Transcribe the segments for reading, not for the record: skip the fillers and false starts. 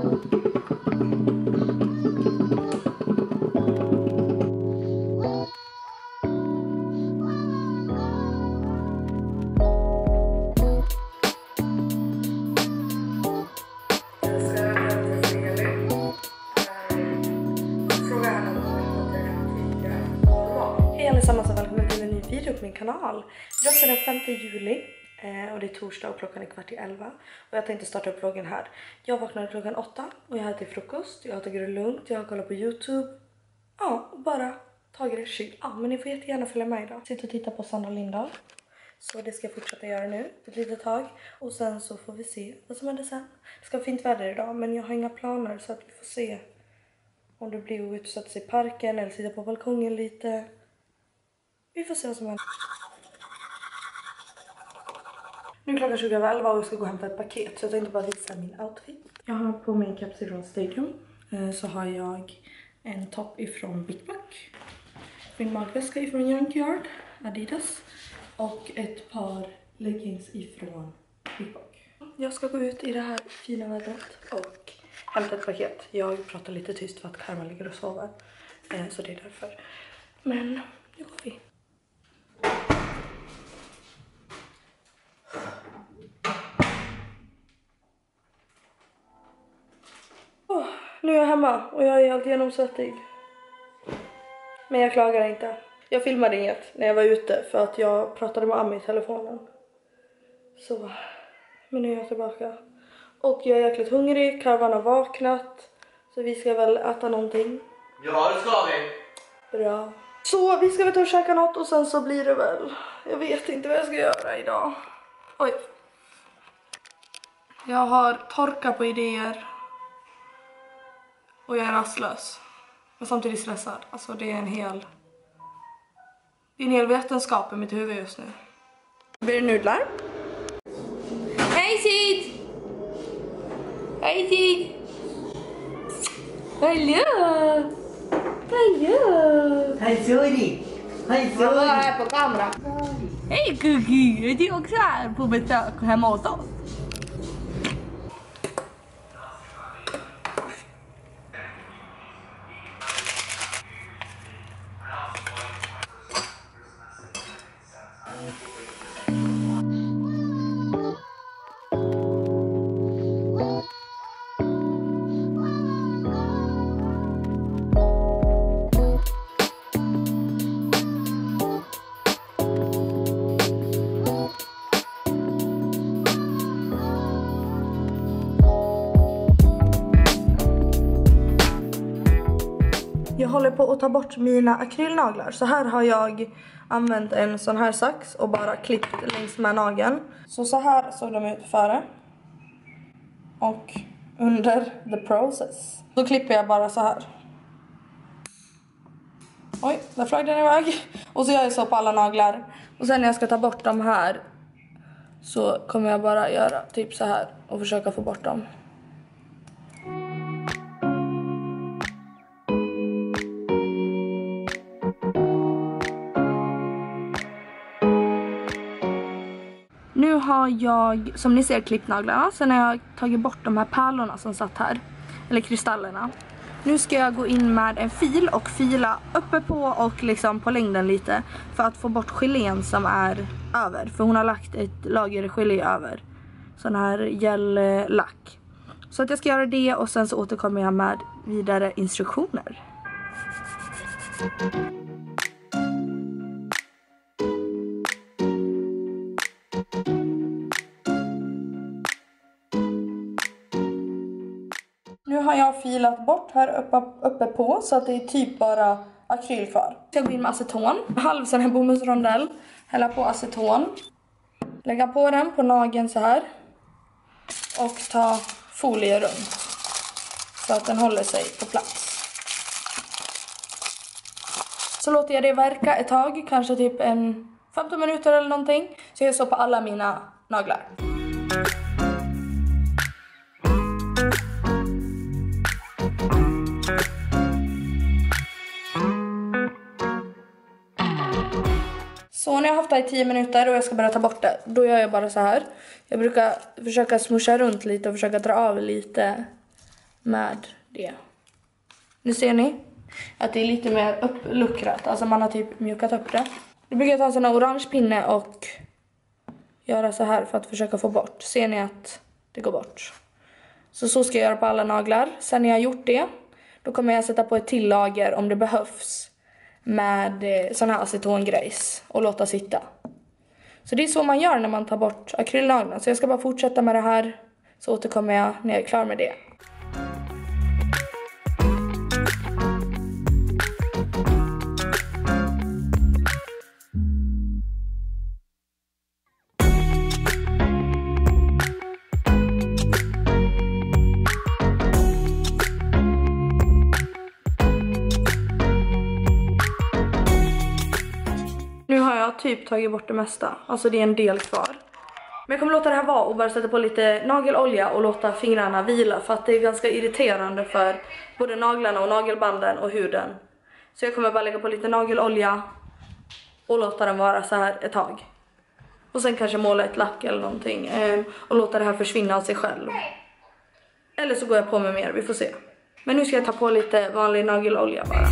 Allesammans och välkommen till en ny video på min kanal. Idag är den 5 juli och det är torsdag och klockan är 11:15. Och jag tänkte starta upp vloggen här. Jag vaknade klockan 8 och jag hade frukost. Jag har tagit det lugnt, jag har kollat på YouTube. Ja, och bara tagit det chill. Ja, men ni får jättegärna följa med idag. Sitta och titta på Sandra Lindahl. Så det ska jag fortsätta göra nu ett litet tag. Och sen så får vi se vad som händer sen. Det ska vara fint väder idag men jag har inga planer så att vi får se om det blir att utsätta sig i parken eller sitta på balkongen lite. Vi får se vad som händer. Nu är klockan 20:11 och jag ska gå och hämta ett paket. Så jag tänkte bara visa min outfit. Jag har på mig en kapsel från Stadium. Så har jag en topp ifrån Big Buck. Min magväska ifrån Junkyard, Adidas. Och ett par leggings ifrån Big Buck. Jag ska gå ut i det här fina vädret och hämta ett paket. Jag pratar lite tyst för att Karma ligger och sover. Så det är därför. Men nu går vi. Nu är jag hemma och jag är helt genomsvettig. Men jag klagar inte. Jag filmade inget när jag var ute för att jag pratade med Ami i telefonen. Så, men nu är jag tillbaka. Och jag är jäkligt hungrig, Karvan har vaknat. Så vi ska väl äta någonting. Ja, det ska vi. Bra. Så vi ska väl ta och käka något och sen så blir det väl. Jag vet inte vad jag ska göra idag. Oj. Jag har torka på idéer. Och jag är rastlös. Men samtidigt stressad. Alltså det är en hel vetenskap i mitt huvud just nu. Blir det nudlar? Hej Sid! Hej Sid! Hallå! Hallå! Hej Suri! Hej Jag var Suri! här på kamera. Hej Cookie! Du är också här på besök hemma hos oss. Jag håller på att ta bort mina akrylnaglar. Så här har jag använt en sån här sax och bara klippt längs med nageln. Så här såg de ut före. Och under the process. Så klipper jag bara så här. Oj, där flög den iväg. Och så gör jag så på alla naglar. Och sen när jag ska ta bort de här så kommer jag bara göra typ så här och försöka få bort dem. Nu har jag, som ni ser, klippt naglarna. Sen har jag tagit bort de här pärlorna som satt här. Eller kristallerna. Nu ska jag gå in med en fil och fila uppe på och liksom på längden lite. För att få bort gelén som är över. För hon har lagt ett lager gelé över. Sån här gellack. Så att jag ska göra det och sen så återkommer jag med vidare instruktioner. Nu har jag filat bort här uppe på så att det är typ bara akryl kvar. Jag går in med aceton. Halv sån här bomullsrondell. Hälla på aceton. Lägga på den på nageln så här. Och ta folie runt. Så att den håller sig på plats. Så låter jag det verka ett tag. Kanske typ en 15 minuter eller någonting. Så jag gör så på alla mina naglar. Så när jag har haft det i 10 minuter och jag ska börja ta bort det, då gör jag bara så här. Jag brukar försöka smusha runt lite och försöka dra av lite med det. Nu ser ni att det är lite mer uppluckrat. Alltså man har typ mjukat upp det. Nu brukar jag ta en sån här orange pinne och göra så här för att försöka få bort. Ser ni att det går bort? Så ska jag göra på alla naglar. Sen när jag har gjort det, då kommer jag sätta på ett till lager om det behövs. Med sån här acetongrejs och låta sitta. Så det är så man gör när man tar bort akrylnaglarna. Så jag ska bara fortsätta med det här. Så återkommer jag när jag är klar med det. Nu har jag typ tagit bort det mesta. Alltså det är en del kvar. Men jag kommer låta det här vara och bara sätta på lite nagelolja och låta fingrarna vila. För att det är ganska irriterande för både naglarna och nagelbanden och huden. Så jag kommer bara lägga på lite nagelolja och låta den vara så här ett tag. Och sen kanske måla ett lack eller någonting. Och låta det här försvinna av sig själv. Eller så går jag på med mer, vi får se. Men nu ska jag ta på lite vanlig nagelolja bara.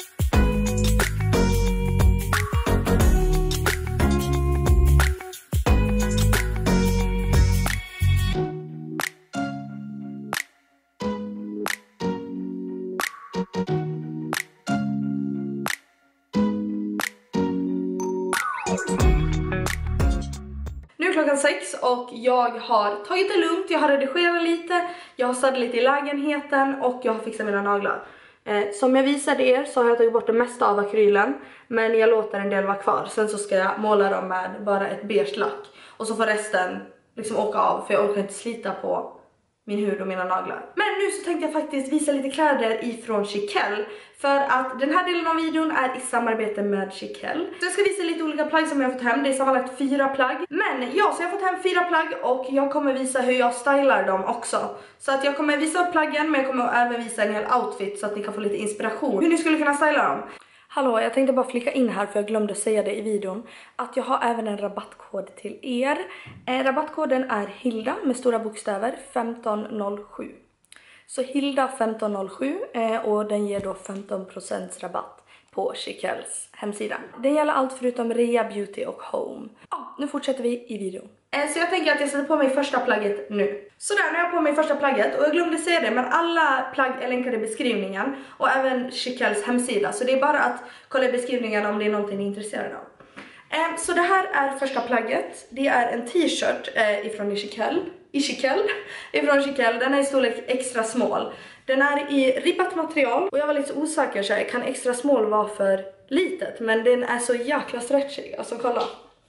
Nu är klockan 6 och jag har tagit det lugnt, jag har redigerat lite, jag har städat lite i lägenheten och jag har fixat mina naglar. Som jag visade er så har jag tagit bort det mesta av akrylen, men jag låter en del vara kvar. Sen så ska jag måla dem med bara ett beige lack och så får resten liksom åka av för jag orkar inte slita på min hud och mina naglar. Men nu så tänkte jag faktiskt visa lite kläder ifrån Chiquelle. För att den här delen av videon är i samarbete med Chiquelle. Så jag ska visa lite olika plagg som jag har fått hem. Det är sammanlagt 4 plagg. Men ja, så jag har fått hem 4 plagg och jag kommer visa hur jag stylar dem också. Så att jag kommer visa upp plaggen, men jag kommer även visa en hel outfit så att ni kan få lite inspiration hur ni skulle kunna styla dem. Hallå, jag tänkte bara flika in här för jag glömde säga det i videon. Att jag har även en rabattkod till er. Rabattkoden är Hilda med stora bokstäver 1507. Så Hilda 1507 och den ger då 15% rabatt på Chiquelles hemsida. Den gäller allt förutom rea, beauty och home. Ja, nu fortsätter vi i videon. Så jag tänker att jag sätter på mig första plagget nu. Sådär, nu har jag på mig första plagget och jag glömde säga det, men alla plagg är länkade i beskrivningen och även Chiquelles hemsida. Så det är bara att kolla i beskrivningen om det är någonting ni är intresserade av. Så det här är första plagget. Det är en t-shirt ifrån Chiquelle. Ifrån Chiquelle. Den är i storlek extra small. Den är i ribbat material och jag var lite osäker så här, kan extra small vara för litet? Men den är så jäkla stretchig. Alltså kolla.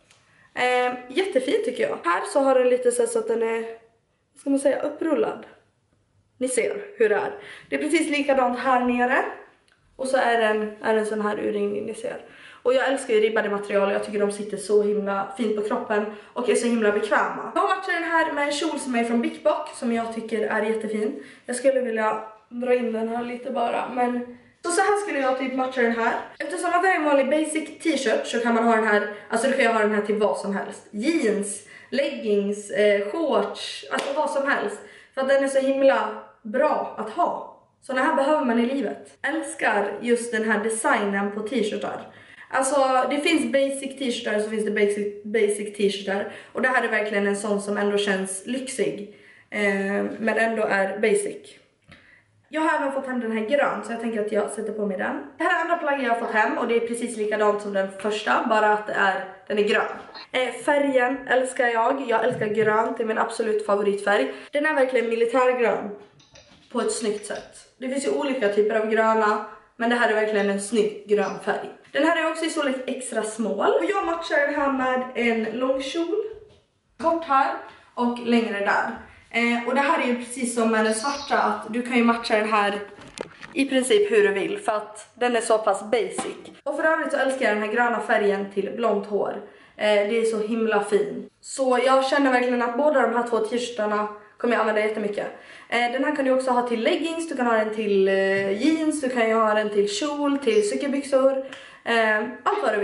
Jättefin tycker jag. Här så har den lite så att den är, ska man säga, upprullad. Ni ser hur det är. Det är precis likadant här nere. Och så är den sån här urringning, ni ser. Och jag älskar ju ribbade material. Jag tycker de sitter så himla fint på kroppen och är så himla bekväma. Jag matchar den här med en kjol som är från Big Bock som jag tycker är jättefin. Jag skulle vilja dra in den här lite bara, men så här skulle jag typ matcha den här. Eftersom att det är en vanlig basic t-shirt så kan man ha den här, alltså du kan jag ha den här till vad som helst. Jeans, leggings, shorts, alltså vad som helst. För att den är så himla bra att ha. Så den här behöver man i livet. Älskar just den här designen på t-shirtar. Alltså det finns basic t-shirtar så finns det basic t-shirtar. Och det här är verkligen en sån som ändå känns lyxig. Men ändå är basic. Jag har även fått hem den här grön så jag tänker att jag sätter på mig den. Det här är andra plagget jag har fått hem och det är precis likadant som den första. Bara att den är grön. Färgen älskar jag. Jag älskar grönt, det är min absolut favoritfärg. Den är verkligen militärgrön. På ett snyggt sätt. Det finns ju olika typer av gröna. Men det här är verkligen en snygg grön färg. Den här är också i storlek extra small. Och jag matchar den här med en lång kjol. Kort här och längre där. Och det här är ju precis som med den svarta, att du kan ju matcha den här i princip hur du vill. För att den är så pass basic. Och för övrigt så älskar jag den här gröna färgen till blont hår. Det är så himla fin. Så jag känner verkligen att båda de här 2 t-shirtarna kommer jag använda jättemycket. Den här kan du också ha till leggings, du kan ha den till jeans, du kan ju ha den till kjol, till cykelbyxor. Allt vad du vill.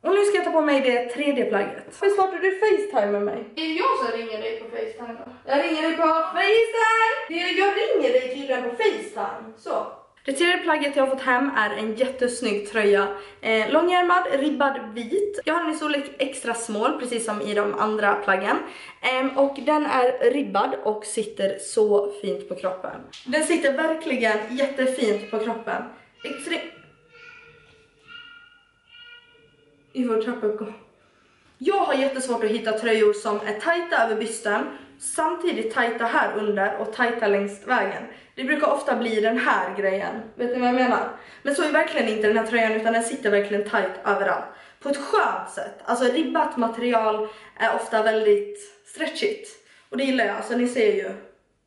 Och nu ska jag ta på mig det tredje plagget. Hur startar du FaceTime med mig? Det är jag som ringer dig på FaceTime då. Jag ringer dig på FaceTime! Jag ringer dig tydligen på FaceTime. Så. Det tredje plagget jag har fått hem är en jättesnygg tröja. Långärmad, ribbad vit. Jag har den i storlek extra small, precis som i de andra plaggen. Och den är ribbad och sitter så fint på kroppen. Den sitter verkligen jättefint på kroppen. I vår trappuppgång. Jag har jättesvårt att hitta tröjor som är tajta över bysten, samtidigt tajta här under och tajta längs vägen. Det brukar ofta bli den här grejen. Vet ni vad jag menar? Men så är verkligen inte den här tröjan, utan den sitter verkligen tajt överallt. På ett skönt sätt. Alltså ribbat material är ofta väldigt stretchigt. Och det gillar jag, alltså ni ser ju.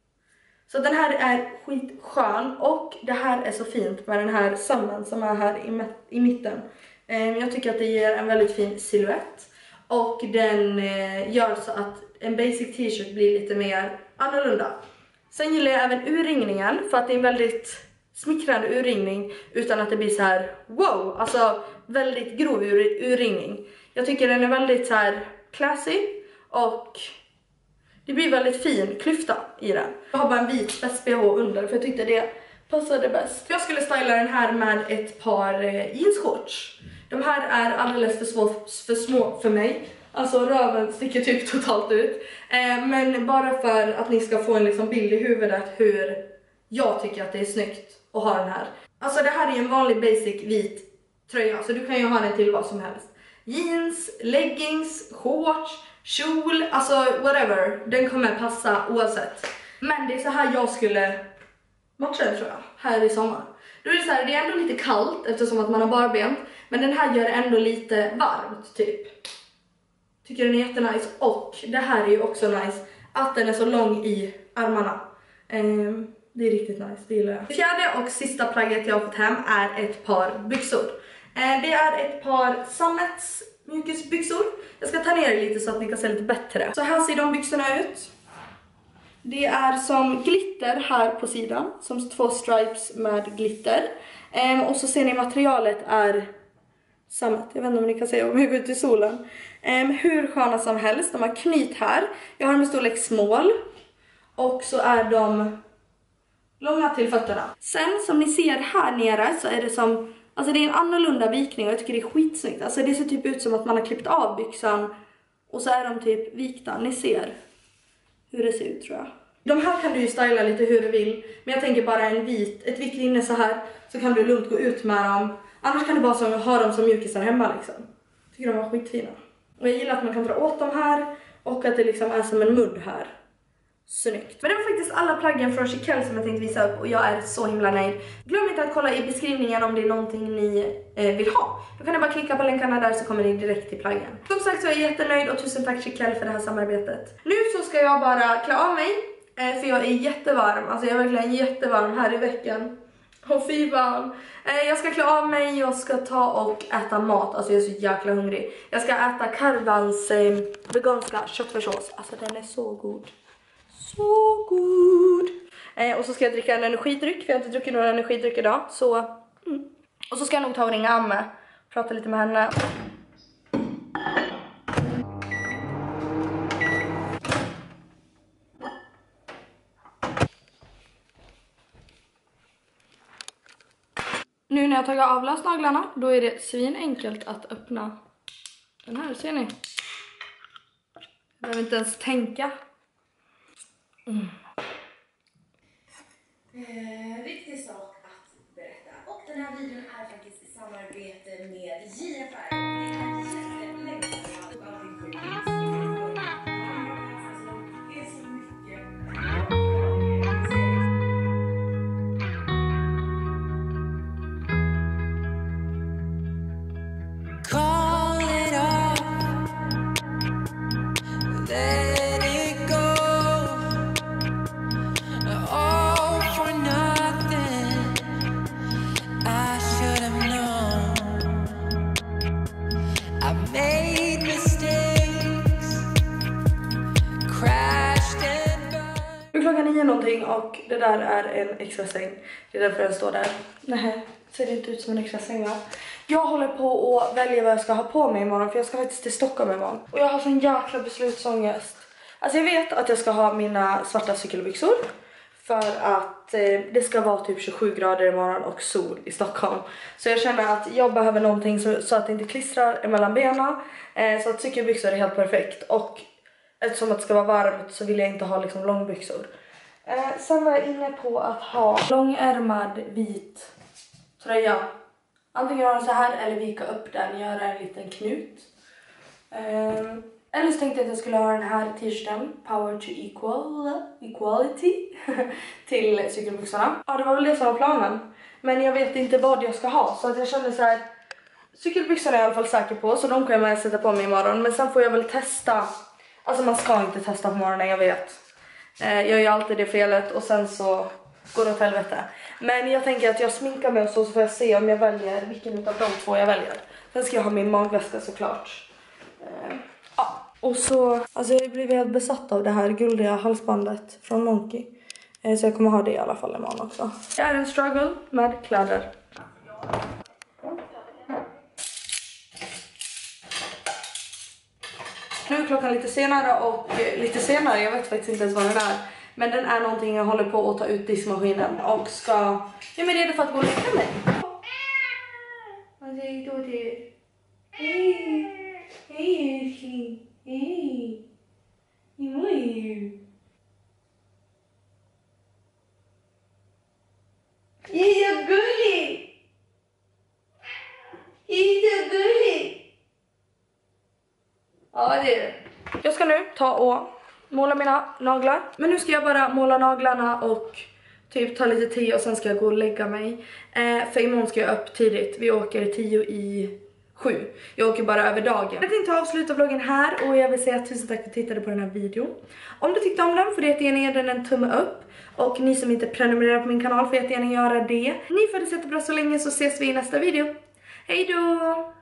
Så den här är skitskön och det här är så fint med den här sömmen som är här i mitten. Jag tycker att det ger en väldigt fin silhuett. Och den gör så att en basic t-shirt blir lite mer annorlunda. Sen gillar jag även urringningen för att det är en väldigt smickrande urringning utan att det blir så här wow, alltså väldigt grov urringning. Jag tycker den är väldigt så här classy och det blir väldigt fin klyfta i den. Jag har bara en vit spets-bh under för jag tyckte det passade bäst. Jag skulle styla den här med ett par jeansshorts. De här är alldeles för små för mig. Alltså röven sticker typ totalt ut. Men bara för att ni ska få en liksom bild i huvudet hur jag tycker att det är snyggt att ha den här. Alltså det här är en vanlig basic vit tröja. Så du kan ju ha den till vad som helst. Jeans, leggings, shorts, kjol, alltså whatever. Den kommer passa oavsett. Men det är så här jag skulle matcha den tror jag. Här i sommar. Då är det så här, det är ändå lite kallt eftersom att man har barbent. Men den här gör det ändå lite varmt typ. Tycker den är jättenice. Och det här är ju också nice. Att den är så lång i armarna. Det är riktigt nice, det gillar jag. Det fjärde och sista plagget jag har fått hem är ett par byxor. Det är ett par sammetsmjukisbyxor. Jag ska ta ner det lite så att ni kan se lite bättre. Så här ser de byxorna ut. Det är som glitter här på sidan. Som 2 stripes med glitter. Och så ser ni materialet är sammet. Jag vet inte om ni kan se om jag går ut i solen. Hur sköna som helst. De har knyt här. Jag har dem i storlek small. Och så är de långa till fötterna. Sen som ni ser här nere så är det som... Alltså det är en annorlunda vikning och jag tycker det är skitsnyggt. Alltså det ser typ ut som att man har klippt av byxan. Och så är de typ vikta. Ni ser hur det ser ut tror jag. De här kan du ju styla lite hur du vill. Men jag tänker bara ett vitt linne så här. Så kan du lugnt gå ut med dem. Annars kan du bara ha dem som mjukisar hemma liksom. Tycker de var skitfina. Och jag gillar att man kan dra åt dem här. Och att det liksom är som en mudd här. Snyggt. Men det var faktiskt alla plaggen från Chiquelle som jag tänkte visa upp. Och jag är så himla nöjd. Glöm inte att kolla i beskrivningen om det är någonting ni vill ha. Då kan ni bara klicka på länkarna där så kommer ni direkt till plaggen. Som sagt så är jag jättenöjd och tusen tack Chiquelle för det här samarbetet. Nu så ska jag bara klä av mig. För jag är jättevarm. Alltså jag är verkligen jättevarm här i veckan. Och fy fan. Jag ska klä av mig. Jag ska ta och äta mat. Alltså jag är så jäkla hungrig. Jag ska äta Karvans veganska köttfärssås. Alltså den är så god. Så god. Och så ska jag dricka en energidryck. För jag har inte druckit någon energidryck idag. Så. Och så ska jag nog ta och ringa Amme. Prata lite med henne. Nu när jag tagit av lösnaglarna, då är det svinenkelt att öppna den här, ser ni? Jag behöver inte ens tänka. Viktig sak att berätta. Och den här videon är faktiskt i samarbete med JFR. Det är jättelänge sedan jag tog allting på Instagram. Alltså, det är så mycket. och det där är en extra säng. Det är därför den står där. Nej, ser det inte ut som en extra säng, va? Jag håller på att välja vad jag ska ha på mig imorgon, för jag ska faktiskt till Stockholm imorgon. Och jag har sån jäkla beslutsångest. Alltså jag vet att jag ska ha mina svarta cykelbyxor. För att det ska vara typ 27 grader imorgon och sol i Stockholm. Så jag känner att jag behöver någonting så att det inte klistrar emellan benen. Så att cykelbyxor är helt perfekt. Och eftersom att det ska vara varmt så vill jag inte ha liksom långbyxor. Sen var jag inne på att ha långärmad vit tröja. Antingen göra så här eller vika upp den, göra en liten knut. Eller så tänkte jag att jag skulle ha den här t-shirten, Power to Equality, till cykelbyxorna. Ja, det var väl det som var planen. Men jag vet inte vad jag ska ha, så att jag kände så här. Cykelbyxorna är jag i alla fall säker på, så de kommer jag sätta på mig imorgon. Men sen får jag väl testa. Alltså man ska inte testa på morgonen, jag vet. Jag gör ju alltid det felet och sen så går det åt helvete. Men jag tänker att jag sminkar mig och så får jag se om jag väljer vilken av de två jag väljer. Sen ska jag ha min magväska såklart. Ja. Och så, alltså jag blev helt besatt av det här guldiga halsbandet från Monkey. Så jag kommer ha det i alla fall imorgon också. Det är en struggle med kläder. Nu är klockan lite senare och lite senare, jag vet faktiskt inte ens vad den är. Men den är någonting jag håller på att ta ut diskmaskinen och ska... Jag är redo för att gå och lägga mig. Vad säger du det? Hej! Hej älskling! Hej! Hur mår du? Är så gullig! Är så gullig! Ja, det är det. Jag ska nu ta och måla mina naglar. Men nu ska jag bara måla naglarna och typ ta lite te och sen ska jag gå och lägga mig. För imorgon ska jag upp tidigt. Vi åker 6:50. Jag åker bara över dagen. Jag tänkte avsluta vloggen här och jag vill säga tusen tack för att du tittade på den här videon. Om du tyckte om den får du jättegärna ge den en tumme upp. Och ni som inte prenumererar på min kanal får jättegärna göra det. Ni får det så jättebra så länge, så ses vi i nästa video. Hej då!